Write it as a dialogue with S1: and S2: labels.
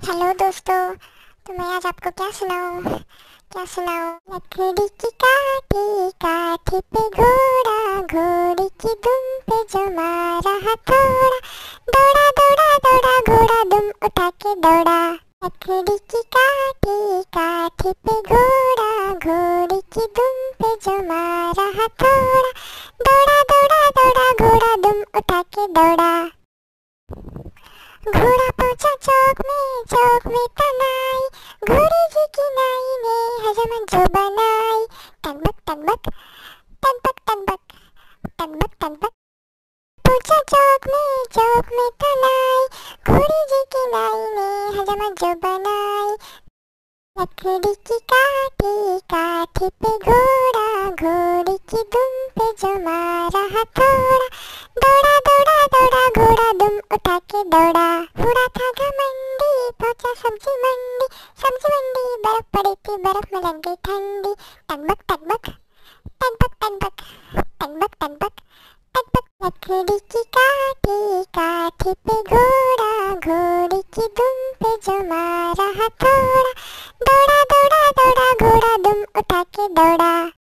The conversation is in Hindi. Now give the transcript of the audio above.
S1: हेलो दोस्तों। तो मैं आज आपको क्या सुनाऊं। लकड़ी की काठी काठी पे घोड़ा, घोड़ी की दुम पे जो मारा हथौड़ा, दौड़ा दौड़ा दौड़ा घोड़ा दुम उठा के दौड़ा। लकड़ी की काठी काठी पे घोड़ा, घोड़ी की दुम पे जो मारा हथौड़ा, दौड़ा दौड़ा दौड़ा घोड़ा दुम उठा के दौड़ा। घोड़ा पहुंचा चौक में तनाई, घोड़े जी की नाई ने हजमन जो बनाई। टकबक टकबक टकबक टकबक टकबक टकबक। पहुंचा चौक में तनाई, घोड़े जी की नाई ने हजमन जो बनाई। लकड़ी की काठी काठी पे घोड़ा, घोड़ी की दुम पे जो मारा हथौड़ा, दौड़ा दौड़ा दौड़ा घोड़ा दुम उठा के दौड़ा। घोड़ा था घमंडी पहुंचा सब्जी मंडी, बर्फ पड़ी थी बर्फ में लग गई ठंडी। टकबक टकबक टकबक टकबक टकबक टकबक टकबक। लकड़ी की काठी काठी पे घोड़ा, घोड़ी की दुम पे जो मारा हथौड़ा, दौड़ा दौड़ा दौड़ा घोड़ा दुम उठा के दौड़ा।